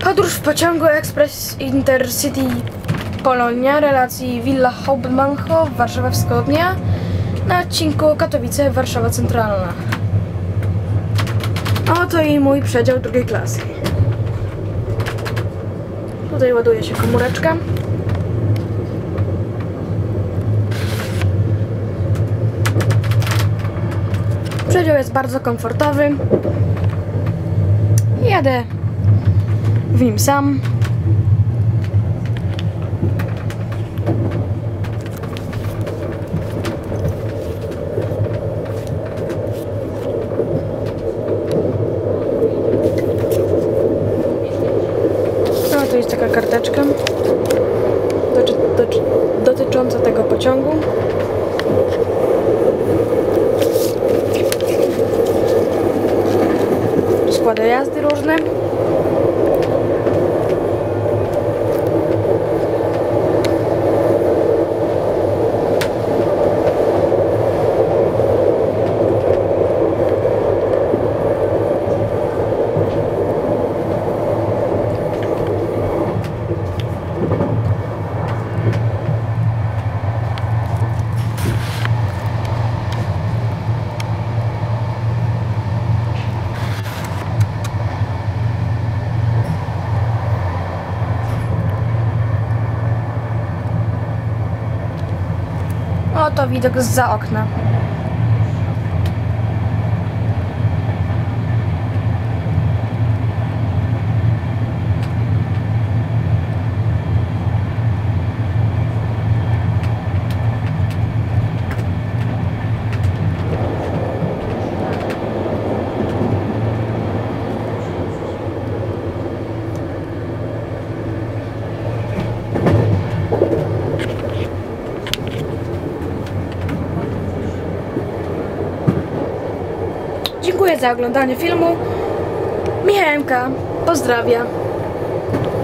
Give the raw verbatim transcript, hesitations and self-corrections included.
Podróż w pociągu Express Intercity Polonia relacji Villa Hauptbahnhof Warszawa Wschodnia na odcinku Katowice Warszawa Centralna. Oto i mój przedział drugiej klasy. Tutaj ładuje się komóreczka. Przedział jest bardzo komfortowy. Jadę w nim sam. No, tu jest taka karteczka doty doty dotycząca tego pociągu. Składy jazdy różne. Oto widok zza okna. Dziękuję za oglądanie filmu. Michałka pozdrawia.